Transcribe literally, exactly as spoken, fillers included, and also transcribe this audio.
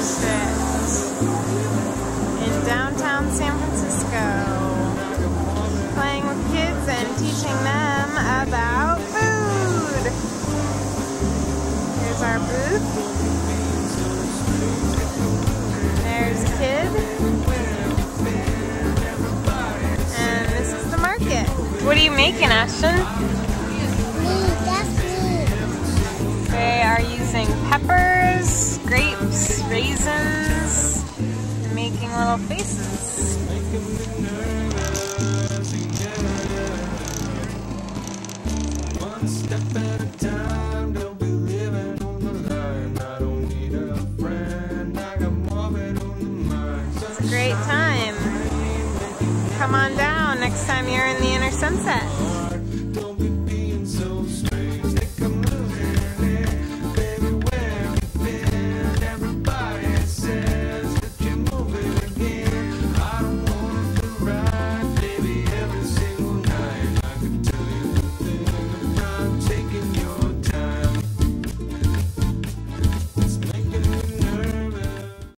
District in downtown San Francisco, playing with kids and teaching them about food. Here's our booth. There's Kid. And this is the market. What are you making, Ashton? Me, that's me. They are using peppers, grapes, raisins, and making little faces. One step at a time, don't be living on the line. I don't need a friend, I got more of it on the mind. It's a great time. Come on down next time you're in the Inner Sunset.